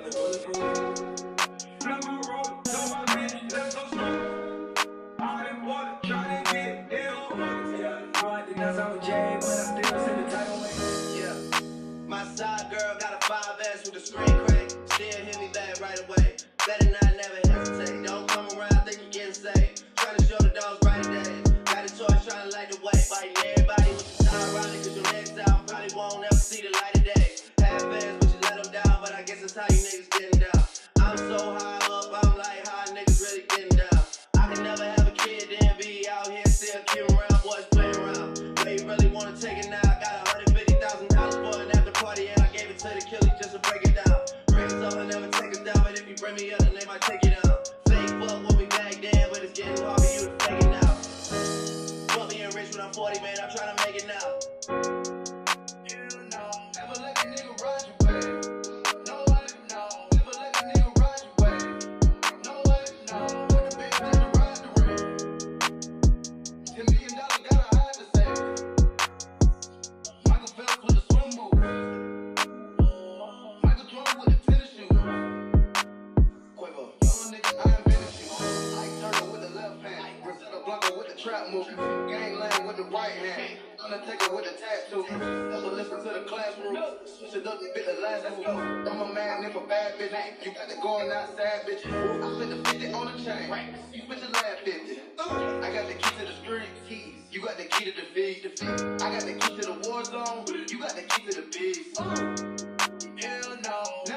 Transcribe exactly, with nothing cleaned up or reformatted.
My side girl got a five S with a screen crack. Still hit me back right away. Better not never hesitate. Don't come around, think you getting saved. Trying to show the dogs brighter days. Got a torch trying to light the way. Fighting everybody with the time ironic, cause your next out probably won't ever see the light of day. Half fast, but you let them down. But I guess that's how you niggas getting down. I'm so high up, I'm like, how niggas really getting down? I can never have a kid, then be out here still kidding around. Boys playing around. But you really wanna take it now? Got a hundred fifty thousand dollars for an after party, and I gave it to the killer just to break it down. Bring us up and never take us down, but if you bring me up, then they might take it down. Fake fuck with me back then, but it's getting hard for you to fake it now. Fuck being rich when I'm forty, man, I'm trying to make it now. You know, never let a nigga ride your way. Nobody know, never let a nigga ride your way. Nobody know, what the bitch did to ride the ring. Ten million dollars got a hide to save. Michael Phelps with the swim move. Michael Jordan with the tennis shoes. Quiver, young nigga, I invented you. Ike Turner with the left hand. Rosetta Blanco with the trap move. Gangland with the right hand. Undertaker with a tattoo. Never listen to the classroom. Switch it up, you bit the last move. I'm a man, if a bad bitch. You got to going outside, bitch. I spent the fifty on the chain. You spent the last fifty. I got the key to the street. You got the key to the feed. I got the key to the war zone. You got the key to the beast. Hell no.